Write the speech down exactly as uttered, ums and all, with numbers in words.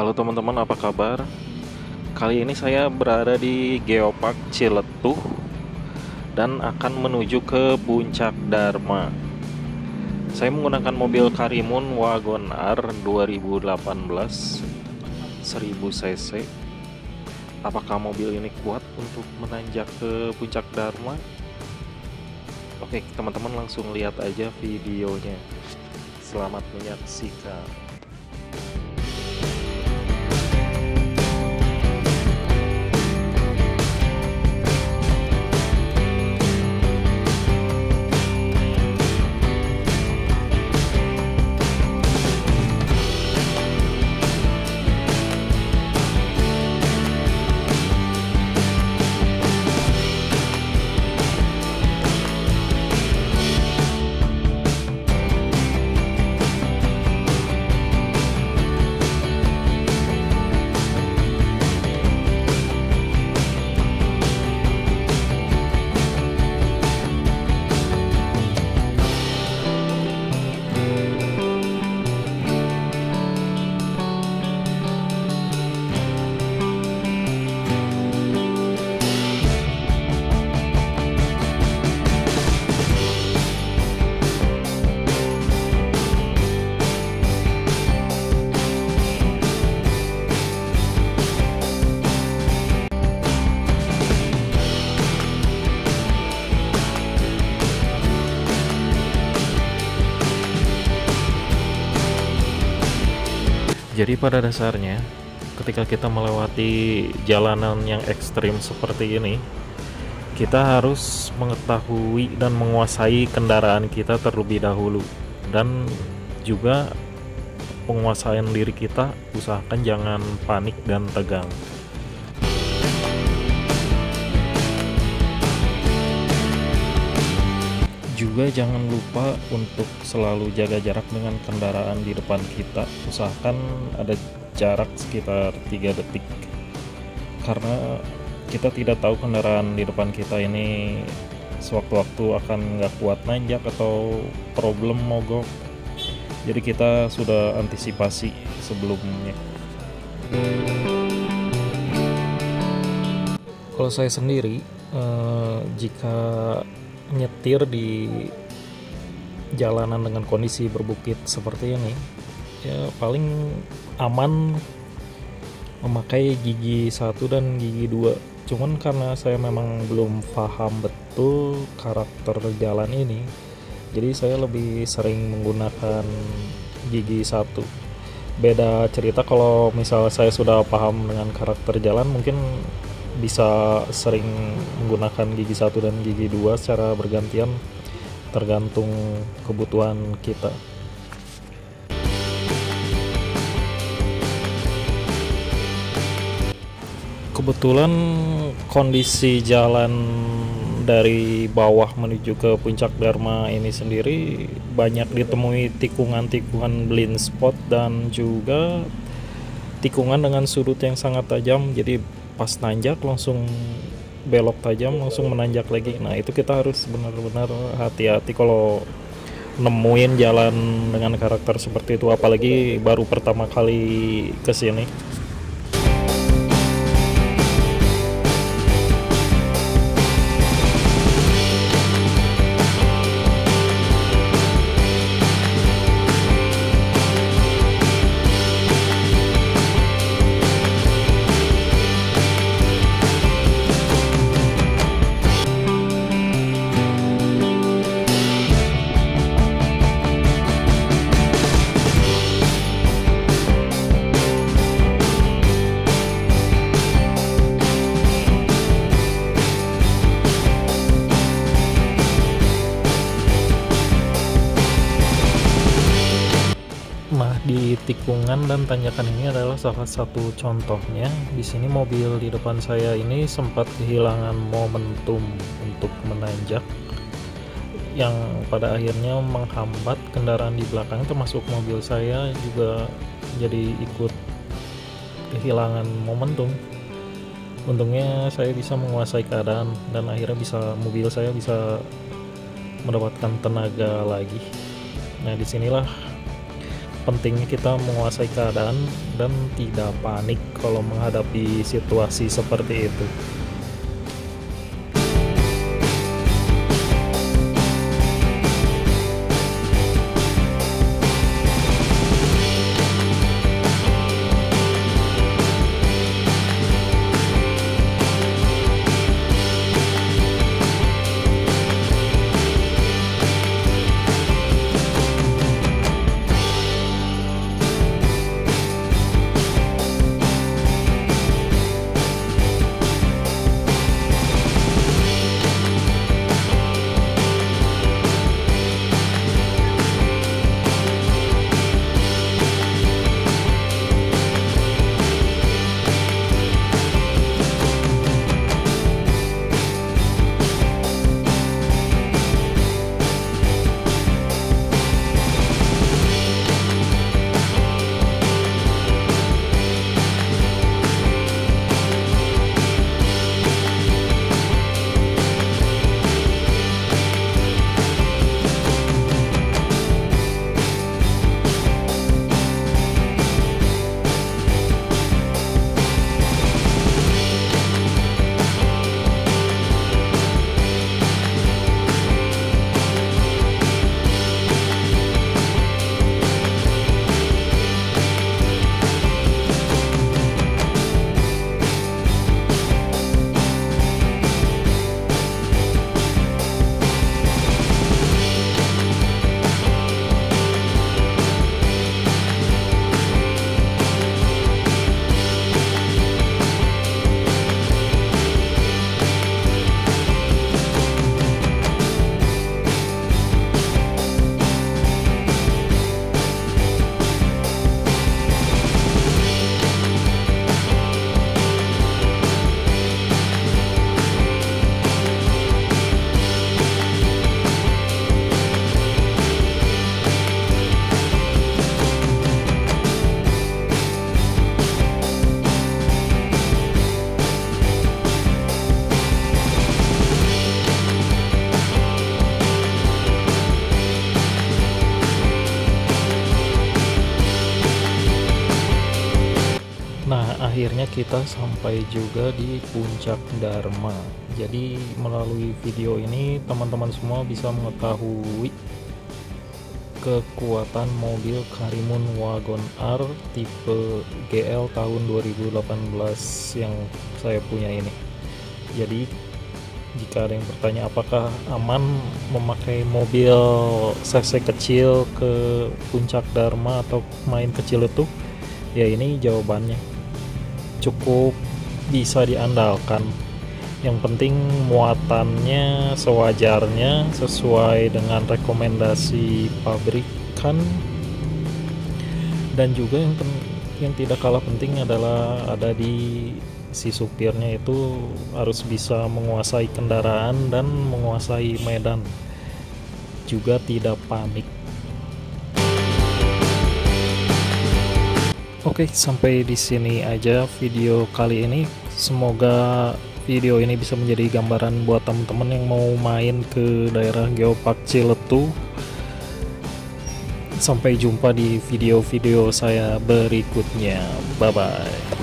Halo teman-teman, apa kabar? Kali ini saya berada di Geopark Ciletuh dan akan menuju ke Puncak Dharma. Saya menggunakan mobil Karimun Wagon R dua ribu delapan belas seribu cc. Apakah mobil ini kuat untuk menanjak ke Puncak Dharma? Oke, teman-teman langsung lihat aja videonya. Selamat menyaksikan. Jadi pada dasarnya ketika kita melewati jalanan yang ekstrim seperti ini, kita harus mengetahui dan menguasai kendaraan kita terlebih dahulu, dan juga penguasaan diri kita, usahakan jangan panik dan tegang. Juga jangan lupa untuk selalu jaga jarak dengan kendaraan di depan kita. Usahakan ada jarak sekitar tiga detik, karena kita tidak tahu kendaraan di depan kita ini sewaktu-waktu akan nggak kuat nanjak atau problem mogok. Jadi kita sudah antisipasi sebelumnya. Kalau saya sendiri, eh, jika nyetir di jalanan dengan kondisi berbukit seperti ini, ya paling aman memakai gigi satu dan gigi dua. Cuman karena saya memang belum paham betul karakter jalan ini, jadi saya lebih sering menggunakan gigi satu. Beda cerita kalau misalnya saya sudah paham dengan karakter jalan, mungkin bisa sering menggunakan gigi satu dan gigi dua secara bergantian, tergantung kebutuhan kita. Kebetulan kondisi jalan dari bawah menuju ke Puncak Dharma ini sendiri banyak ditemui tikungan-tikungan blind spot dan juga tikungan dengan sudut yang sangat tajam. Jadi pas nanjak langsung belok tajam, langsung menanjak lagi. Nah itu kita harus benar-benar hati-hati kalau nemuin jalan dengan karakter seperti itu, apalagi baru pertama kali kesini. Nah, di tikungan dan tanjakan ini adalah salah satu contohnya. Di sini mobil di depan saya ini sempat kehilangan momentum untuk menanjak, yang pada akhirnya menghambat kendaraan di belakang, termasuk mobil saya juga jadi ikut kehilangan momentum. Untungnya saya bisa menguasai keadaan dan akhirnya bisa mobil saya bisa mendapatkan tenaga lagi. Nah, disinilah pentingnya kita menguasai keadaan dan tidak panik kalau menghadapi situasi seperti itu. Nah, akhirnya kita sampai juga di Puncak Dharma. Jadi melalui video ini teman-teman semua bisa mengetahui kekuatan mobil Karimun Wagon R tipe G L tahun dua ribu delapan belas yang saya punya ini. Jadi jika ada yang bertanya apakah aman memakai mobil cc kecil ke Puncak Dharma atau main kecil itu, ya ini jawabannya. Cukup bisa diandalkan. Yang penting muatannya sewajarnya sesuai dengan rekomendasi pabrikan, dan juga yang yang tidak kalah penting adalah ada di si supirnya itu harus bisa menguasai kendaraan dan menguasai medan, juga tidak panik. Oke, sampai di sini aja video kali ini. Semoga video ini bisa menjadi gambaran buat teman-teman yang mau main ke daerah Geopark Ciletuh. Sampai jumpa di video-video saya berikutnya. Bye bye.